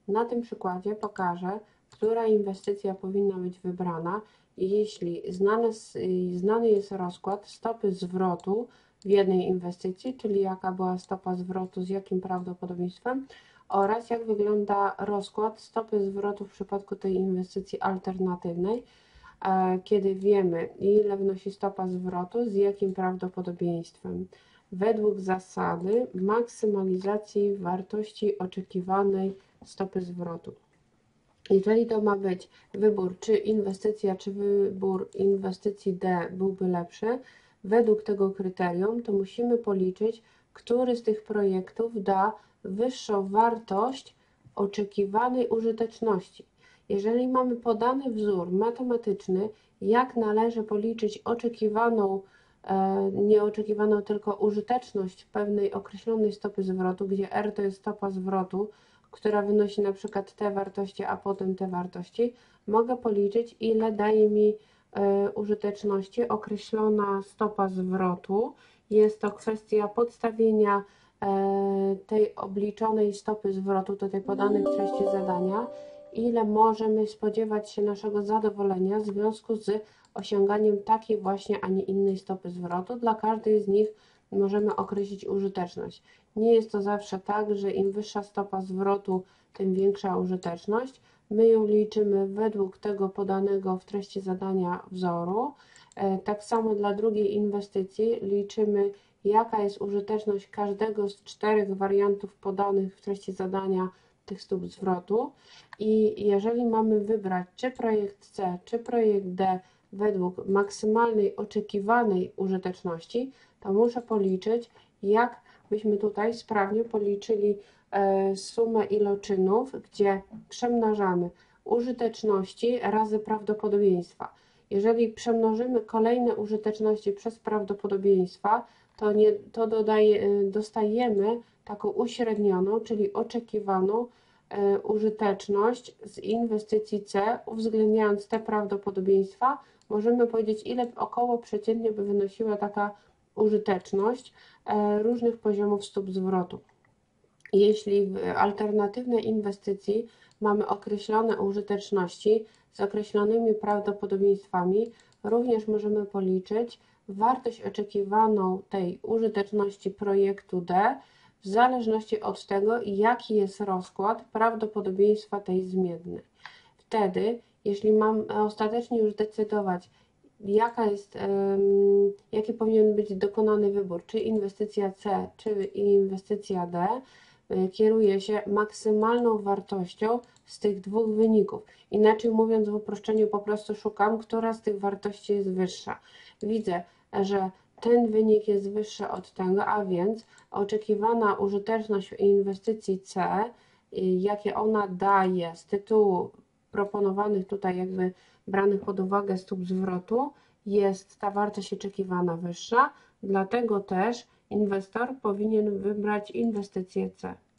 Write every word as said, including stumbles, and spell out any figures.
Na tym przykładzie pokażę, która inwestycja powinna być wybrana, jeśli znany, znany jest rozkład stopy zwrotu w jednej inwestycji, czyli jaka była stopa zwrotu z jakim prawdopodobieństwem, oraz jak wygląda rozkład stopy zwrotu w przypadku tej inwestycji alternatywnej, kiedy wiemy, ile wynosi stopa zwrotu z jakim prawdopodobieństwem, według zasady maksymalizacji wartości oczekiwanej stopy zwrotu. Jeżeli to ma być wybór, czy inwestycja, czy wybór inwestycji D byłby lepszy, według tego kryterium, to musimy policzyć, który z tych projektów da wyższą wartość oczekiwanej użyteczności. Jeżeli mamy podany wzór matematyczny, jak należy policzyć oczekiwaną, e, nieoczekiwaną tylko użyteczność pewnej określonej stopy zwrotu, gdzie R to jest stopa zwrotu, która wynosi na przykład te wartości, a potem te wartości, mogę policzyć, ile daje mi e, użyteczności określona stopa zwrotu. Jest to kwestia podstawienia e, tej obliczonej stopy zwrotu do tej podanej w treści zadania, ile możemy spodziewać się naszego zadowolenia w związku z osiąganiem takiej właśnie, a nie innej stopy zwrotu. Dla każdej z nich możemy określić użyteczność. Nie jest to zawsze tak, że im wyższa stopa zwrotu, tym większa użyteczność. My ją liczymy według tego podanego w treści zadania wzoru. Tak samo dla drugiej inwestycji liczymy, jaka jest użyteczność każdego z czterech wariantów podanych w treści zadania tych stóp zwrotu. I jeżeli mamy wybrać czy projekt C, czy projekt D według maksymalnej oczekiwanej użyteczności, to muszę policzyć, jak byśmy tutaj sprawnie policzyli sumę iloczynów, gdzie przemnażamy użyteczności razy prawdopodobieństwa. Jeżeli przemnożymy kolejne użyteczności przez prawdopodobieństwa, to, nie, to dodaje, dostajemy taką uśrednioną, czyli oczekiwaną e, użyteczność z inwestycji C, uwzględniając te prawdopodobieństwa, możemy powiedzieć, ile około przeciętnie by wynosiła taka użyteczność e, różnych poziomów stóp zwrotu. Jeśli w alternatywnej inwestycji mamy określone użyteczności z określonymi prawdopodobieństwami, również możemy policzyć wartość oczekiwaną tej użyteczności projektu D w zależności od tego, jaki jest rozkład prawdopodobieństwa tej zmiennej. Wtedy, jeśli mam ostatecznie już decydować, jaka jest, jaki powinien być dokonany wybór, czy inwestycja C, czy inwestycja D, kieruje się maksymalną wartością z tych dwóch wyników. Inaczej mówiąc, w uproszczeniu po prostu szukam, która z tych wartości jest wyższa. Widzę, że ten wynik jest wyższy od tego, a więc oczekiwana użyteczność inwestycji C, jakie ona daje z tytułu proponowanych tutaj jakby branych pod uwagę stóp zwrotu, jest ta wartość oczekiwana wyższa, dlatego też inwestor powinien wybrać inwestycję C.